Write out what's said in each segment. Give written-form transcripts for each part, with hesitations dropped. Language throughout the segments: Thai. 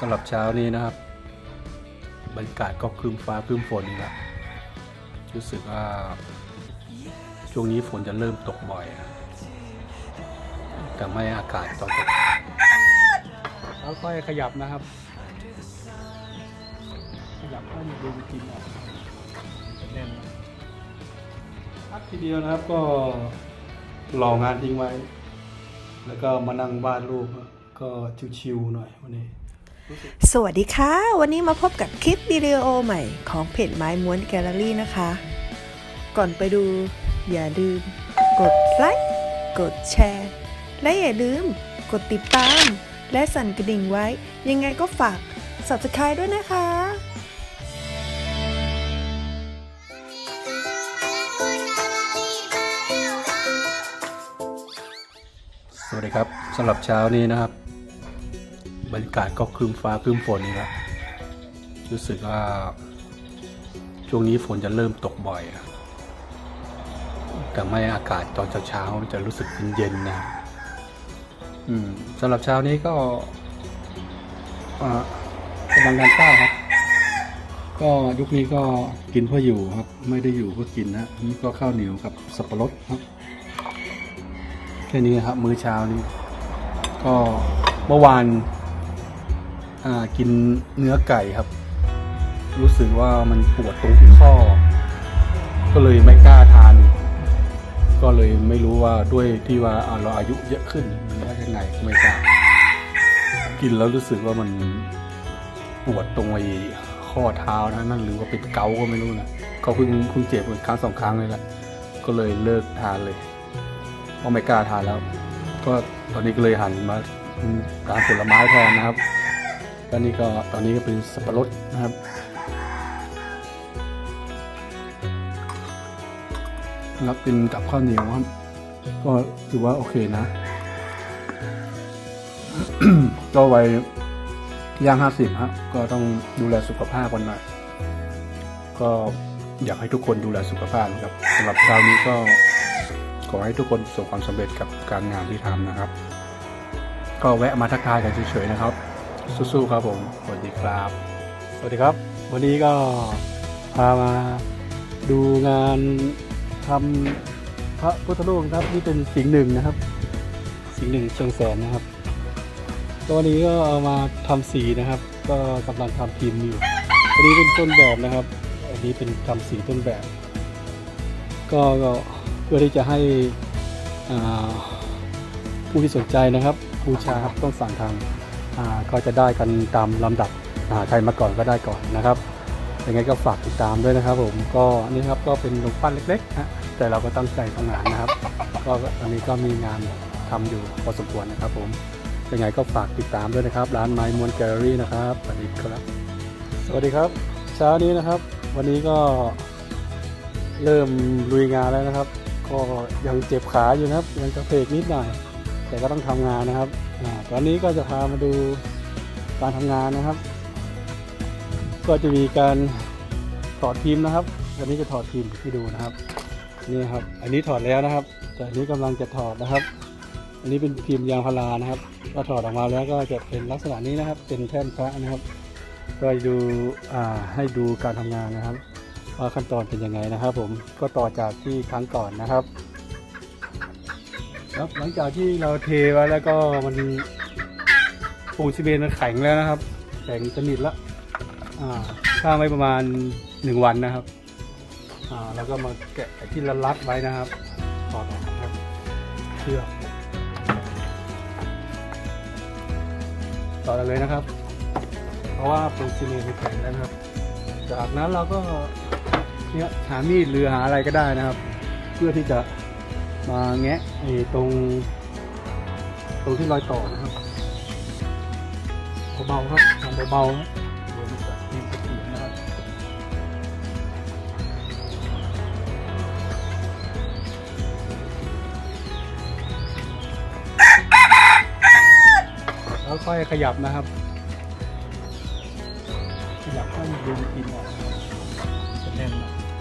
สำหรับเช้านี้นะครับบรรยากาศก็ครึ้มฟ้าครึ้มฝนอีกแล้วรู้สึกว่าช่วงนี้ฝนจะเริ่มตกบ่อยแต่ไม่อากาศตอนตกแล้วค่อยขยับนะครับขยับให้มันดูกินออกแน่นพักทีเดียวนะครับก็รองานทิ้งไว้แล้วก็มานั่งวาดรูปก็ชิวๆหน่อยวันนี้สวัสดีค่ะวันนี้มาพบกับคลิปวิดีโอใหม่ของเพจไม้ม้วนแกลเลอรี่นะคะก่อนไปดูอย่าลืมกดไลค์กดแชร์และอย่าลืมกดติดตามและสั่นกระดิ่งไว้ยังไงก็ฝาก Subscribe ด้วยนะคะสวัสดีครับสำหรับเช้านี้นะครับบรรยากาศก็ครึ้มฟ้าครึ้มฝนอีกแล้วรู้สึกว่าช่วงนี้ฝนจะเริ่มตกบ่อยแต่ไม่อากาศตอนเช้ามันจะรู้สึกเย็นๆนะสำหรับเช้านี้ก็กำลังทานข้าวครับก็ยุคนี้ก็กินเพื่ออยู่ครับไม่ได้อยู่เพื่อกินนะนี่ก็ข้าวเหนียวกับสับปะรดครับแค่นี้ครับมื้อเช้านี้ก็เมื่อวานกินเนื้อไก่ครับรู้สึกว่ามันปวดตรงที่ข้อก็เลยไม่กล้าทานก็เลยไม่รู้ว่าด้วยที่ว่าเราอายุเยอะขึ้นหรือว่ายังไงไม่ทราบกินแล้วรู้สึกว่ามันปวดตรงไอ้ข้อเท้านะนั่นหรือว่าเป็นเกาก็ไม่รู้นะก็เพิ่งเจ็บครั้งสองครั้งเลยแหละก็เลยเลิกทานเลยเพราะไม่กล้าทานแล้วก็ตอนนี้ก็เลยหันมาทานผลไม้แทนนะครับแล้วนี่ก็ตอนนี้ก็เป็นสับปะรดนะครับแล้วกินกับข้าวเหนียวครับก็ถือว่าโอเคนะก็วัยย่าง50ครับก็ต้องดูแลสุขภาพกันหน่อยก็อยากให้ทุกคนดูแลสุขภาพครับสำหรับคราวนี้ก็ขอให้ทุกคนประสบความสำเร็จกับการงานที่ทำนะครับก็แวะมาทักทายกันเฉยๆนะครับสู้ๆครับผมสวัสดีครับสวัสดีครับวันนี้ก็พามาดูงานทำพระพุทธรูปครับนี่เป็นสิงห์หนึ่งนะครับสิงห์หนึ่งเชียงแสนนะครับตัวนี้ก็เอามาทำสีนะครับก็กำลังทำพิมพ์อยู่อันนี้เป็นต้นแบบนะครับอันนี้เป็นทำสีต้นแบบก็เพื่อที่จะให้ผู้ที่สนใจนะครับบูชาครับต้องสั่งทางก็จะได้กันตามลำดับใครมาก่อนก็ได้ก่อนนะครับยังไงก็ฝากติดตามด้วยนะครับผมก็นี่ครับก็เป็นรูปปั้นเล็กๆนะแต่เราก็ตั้งใจทำงานนะครับก็ตอนนี้ก็มีงานทำอยู่พอสมควรนะครับผมยังไงก็ฝากติดตามด้วยนะครับร้านไม้ม้วนแกลเลอรี่นะครับสวัสดีครับสวัสดีครับเช้านี้นะครับวันนี้ก็เริ่มลุยงานแล้วนะครับก็ยังเจ็บขาอยู่นะครับยังกระเพกนิดหน่อยแต่ก็ต้องทำงานนะครับตอนนี้ก็จะพามาดูการทำงานนะครับก็จะมีการถอดพิมพ์นะครับวันนี้จะถอดพิมพ์ให้ดูนะครับนี่ครับอันนี้ถอดแล้วนะครับแต่อันนี้กำลังจะถอดนะครับอันนี้เป็นพิมพ์ยางพารานะครับก็ถอดออกมาแล้วก็จะเป็นลักษณะนี้นะครับเป็นแท่นพระนะครับก็ดูให้ดูการทำงานนะครับว่าขั้นตอนเป็นยังไงนะครับผมก็ต่อจากที่ครั้งก่อนนะครับครับหลังจากที่เราเทไว้แล้วก็มันปูนซีเมนต์มันแข็งแล้วนะครับแข็งสนิทแล้วข้างไว้ประมาณ1 วันนะครับแล้วก็มาแกะที่รัดไว้นะครับต่อครับเชือกต่อเลยนะครับเพราะว่าปูนซีเมนต์มันแข็งแล้วนะครับจากนั้นเราก็เนี่ยหามีดหรือหาอะไรก็ได้นะครับเพื่อที่จะมาแงะตรงที่รอยต่อนะครับเบาๆครับทำเบาๆแล้วค่อยขยับนะครับขยับให้มันดูกินออกแน่น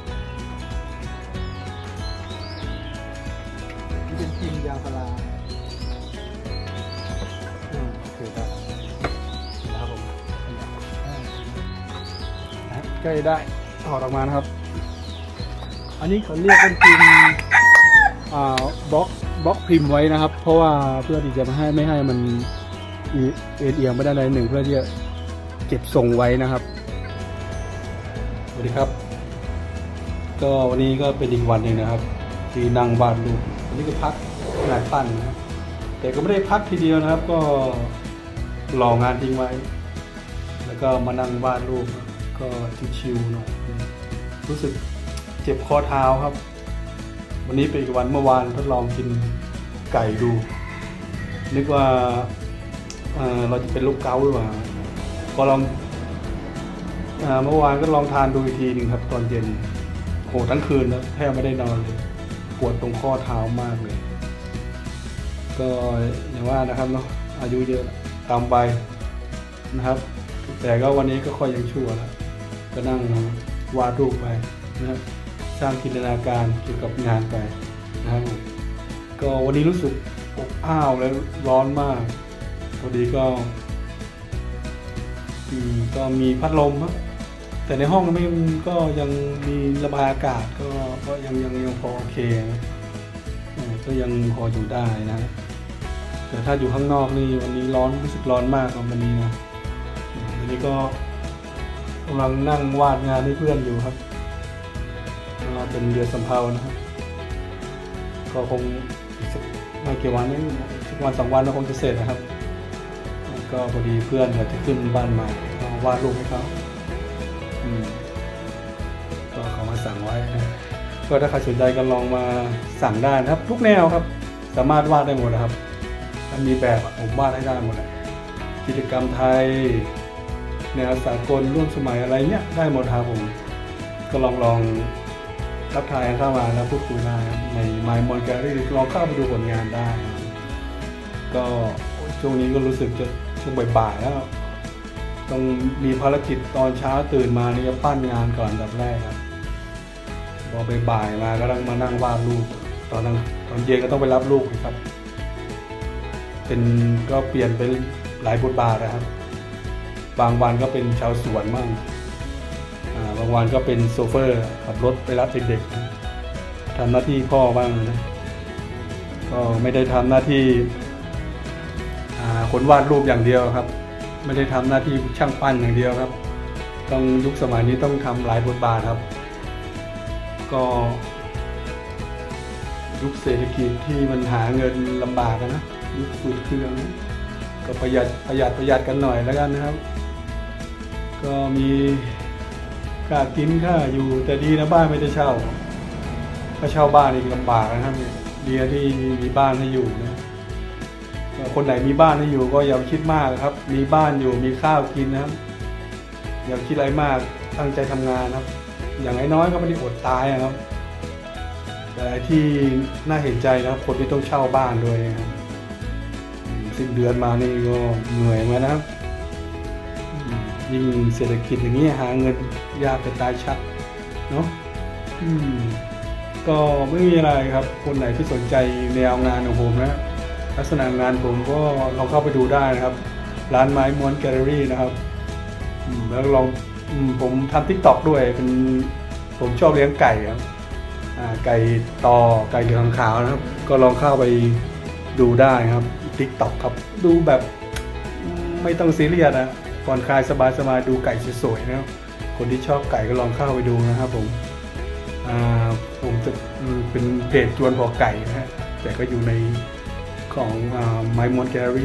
นี่เป็นพิมพ์ยางพาราโอเคครับนะครับผมใกล้ได้ถอดออกมานะครับอันนี้เขาเรียกเป็นพิมพ์บล็อกพิมพ์ไว้นะครับเพราะว่าเพื่อที่จะไม่ให้มันเอียงไม่ได้เลยหนึ่งเพื่อที่จะเก็บทรงไว้นะครับสวัสดีครับก็วันนี้ก็เป็นอีกวันหนึ่งนะครับที่นั่งวาดรูปวันนี้ก็พักงานปั้นนะครับแต่ก็ไม่ได้พักทีเดียวนะครับก็รองานทิ้งไว้แล้วก็มานั่งวาดรูปก็ชิวๆหน่อยรู้สึกเจ็บข้อเท้าครับวันนี้เป็นอีกวันเมื่อวานทดลองกินไก่ดูนึกว่าเราจะเป็นโรคเกาต์หรือเปล่าก็ลองเมื่อวานก็ลองทานดูอีกทีหนึ่งครับตอนเย็นโหทั้งคืนแล้วแทบไม่ได้นอนเลยปวดตรงข้อเท้ามากเลยก็อย่างว่านะครับเนาะอายุเยอะตามไปนะครับแต่ก็วันนี้ก็ค่อยยังชั่วแล้วก็นั่งวาดรูปไปนะครับสร้างจินตนาการเกี่ยวกับงานไปนะครับก็วันนี้รู้สึกอบอ้าวและร้อนมากพอดีก็มีพัดลมครับแต่ในห้องก็ยังมีระบายอากาศก็ยังพอโอเคก็ยังพออยู่ได้นะแต่ถ้าอยู่ข้างนอกนี่วันนี้ร้อนรู้สึกร้อนมากวันนี้นะวันนี้ก็กำลังนั่งวาดงานให้เพื่อนอยู่ครับเป็นเรือสำเภานะครับก็คงไม่กี่วันนี้สักวัน2 วันก็คงจะเสร็จนะครับก็พอดีเพื่อนอยากจะขึ้นบ้านใหม่ก็วาดรูปให้เขาก็เขามาสั่งไว้นะก็ถ้าใครสนใจก็ลองมาสั่งได้นะครับทุกแนวครับสามารถวาดได้หมดนะครับถ้ามีแบบผมวาดให้ได้หมดเลยกิจกรรมไทยแนวสากลร่วมสมัยอะไรเนี้ยได้หมดครับผมก็ลองทักทายเข้ามาแล้วพูดคุยได้ใน My Mon Gallery ลองเข้าไปดูผลงานได้ก็ช่วงนี้ก็รู้สึกจะช่วงบ่ายๆแล้วต้องมีภารกิจตอนเช้าตื่นมานี่จะปั้นงานก่อนแบบแรกครับพอบ่ายมาก็ต้องมานั่งวาดรูปตอนเย็นก็ต้องไปรับลูกครับก็เปลี่ยนเป็นหลายบทบาทนะครับบางวันก็เป็นชาวสวนบ้างบางวันก็เป็นโซเฟอร์ขับรถไปรับเด็กๆทำหน้าที่พ่อบ้างนะก็ไม่ได้ทำหน้าที่คนวาดรูปอย่างเดียวครับไม่ได้ทำหน้าที่ช่างปั้นอย่างเดียวครับต้องยุคสมัยนี้ต้องทำหลายบทบาทครับก็ยุคเศรษฐกิจที่มันหาเงินลำบากนะยุคฝืดเครื่องก็ประหยัดกันหน่อยแล้วกันนะครับก็มีค่ากินค่าอยู่แต่ดีนะบ้านไม่ได้เช่าถ้าเช่าบ้านอีกลำบากนะครับดีที่มีบ้านให้อยู่นะคนไหนมีบ้านให้อยู่ก็อย่าคิดมากครับมีบ้านอยู่มีข้าวกินนะครับอย่าคิดอะไรมากตั้งใจทำงานครับอย่างน้อยๆก็ไม่ได้อดตายครับแต่ที่น่าเห็นใจนะครับคนที่ต้องเช่าบ้านด้วยนะครับสิ้นเดือนมานี่ก็เหนื่อยมานะครับยิ่งเศรษฐกิจอย่างนี้หาเงินยากจะตายชัดเนาะก็ไม่มีอะไรครับคนไหนที่สนใจแนวงานของผมนะลักษณะงานผมก็ลองเข้าไปดูได้นะครับร้านไม้ม้วนแกลเลอรี่นะครับแล้วลองผมทำ TikTok ด้วยผมชอบเลี้ยงไก่ครับไก่ตอไก่เหลืองขาวนะครับก็ลองเข้าไปดูได้ครับ TikTok ครับดูแบบไม่ต้องซีเรียสนะผ่อนคลายสบายๆดูไก่สวยๆนะครับคนที่ชอบไก่ก็ลองเข้าไปดูนะครับผมจะเป็นเพจจวนพอไก่นะฮะแต่ก็อยู่ในของMy Mon Gallery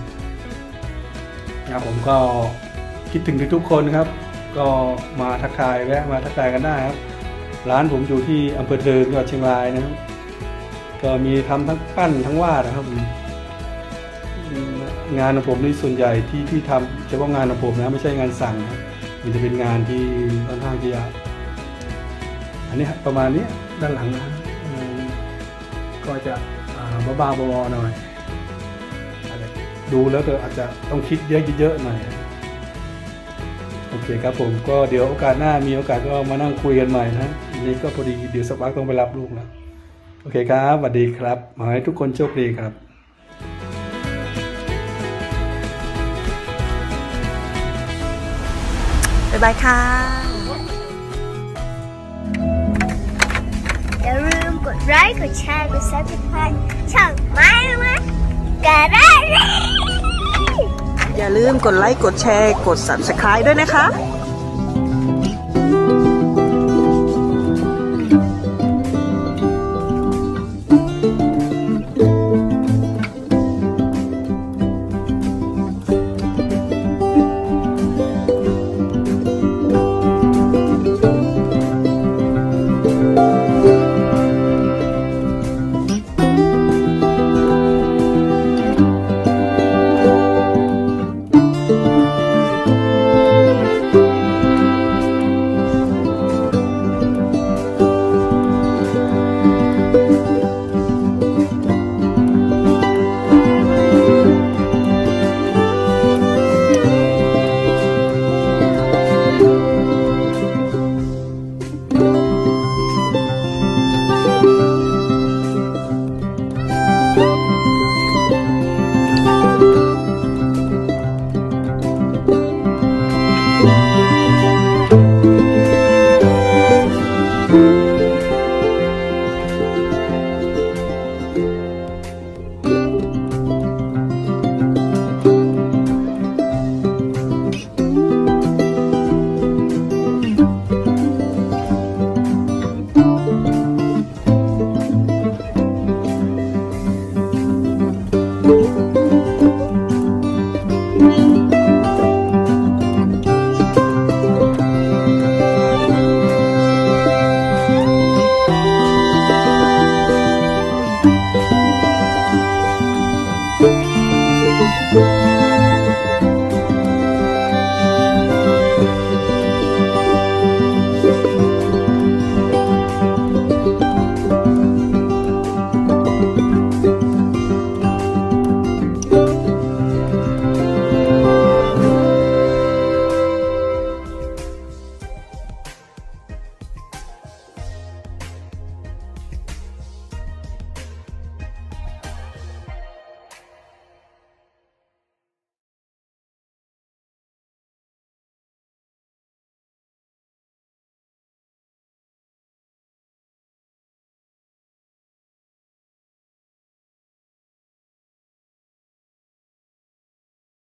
นะครับผมก็คิดถึงทุกคนครับก็มาทักทายแวะมาทักทายกันได้ครับร้านผมอยู่ที่อำเภอเทิงจังหวัดเชียงรายนะครับก็มีทำทั้งปั้นทั้งวาดนะครับงานของผมนี่ส่วนใหญ่ที่ทำเฉพาะงานของผมนะไม่ใช่งานสั่งนะมันจะเป็นงานที่ค่อนข้างที่จะอันนี้ประมาณนี้ด้านหลังนะก็จะบ้าๆบอๆหน่อยดูแล้วอาจจะต้องคิดเยอะๆหน่อยโอเคครับผมก็เดี๋ยวโอกาสหน้ามีโอกาสก็มานั่งคุยกันใหม่นะนี่ก็พอดีเดี๋ยวสักพักต้องไปรับลูกแล้วโอเคครับสวัสดีครับขอให้ทุกคนโชคดีครับบ๊ายบายค่ะดไลค์กดแชร์กด Subscribe ช่องไม้ม้วนแกลเลอรี่อย่าลืมกดไลค์กดแชร์กด Subscribe ด้วยนะคะ